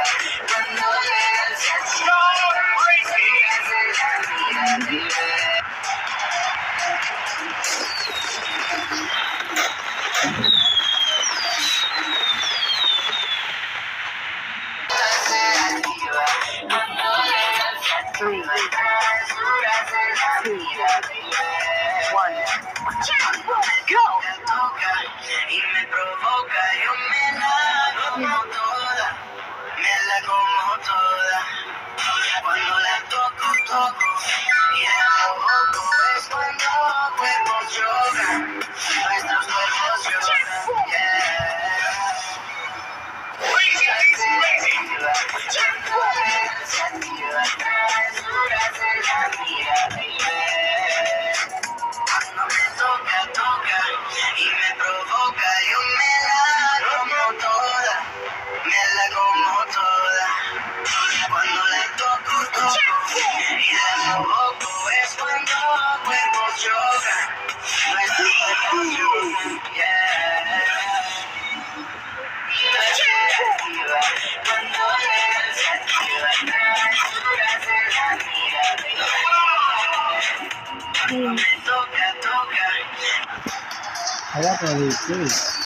Cuando llega el sexo, Three, two, one. Go! y me provoca, yo me la como toda, me la como toda. Cuando la toco, y la provoco, es cuando cuerpos chocan, nuestros cuerpos chocan, Cuando me toca, y me provoca, yo me la como toda, me la como toda. Cuando la toco, y la provoco, es cuando cuerpos chocan, nuestros cuerpos chocan, Cuando llegas se activa, travesuras en la mira, Cuando me toca. Agua por el